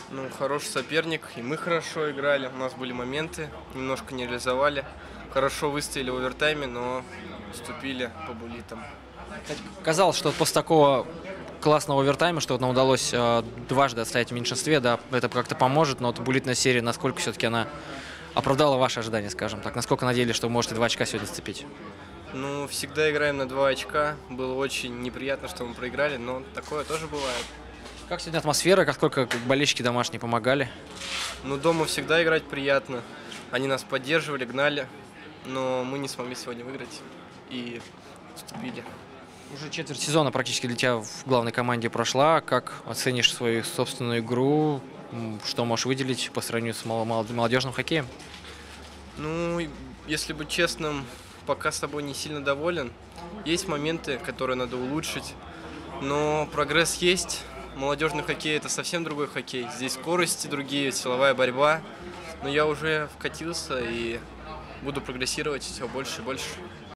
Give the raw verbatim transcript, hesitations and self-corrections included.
Ну, хороший соперник, и мы хорошо играли. У нас были моменты, немножко не реализовали. Хорошо выстояли в овертайме, но уступили по буллитам. Казалось, что после такого классного овертайма, что вот нам удалось э, дважды отстоять в меньшинстве, да, это как-то поможет, но вот буллитная серия, насколько все-таки она оправдала ваши ожидания, скажем так? Насколько надеялись, что вы можете два очка сегодня сцепить? Ну, всегда играем на два очка. Было очень неприятно, что мы проиграли, но такое тоже бывает. Как сегодня атмосфера, насколько болельщики домашние помогали? Ну, дома всегда играть приятно. Они нас поддерживали, гнали, но мы не смогли сегодня выиграть и уступили. Уже четверть сезона практически для тебя в главной команде прошла. Как оценишь свою собственную игру? М, Что можешь выделить по сравнению с мало- мало- молодежным хоккеем? Ну, если быть честным, пока с тобой не сильно доволен. Есть моменты, которые надо улучшить, но прогресс есть. Молодежный хоккей – это совсем другой хоккей. Здесь скорости другие, силовая борьба. Но я уже вкатился и буду прогрессировать все больше и больше.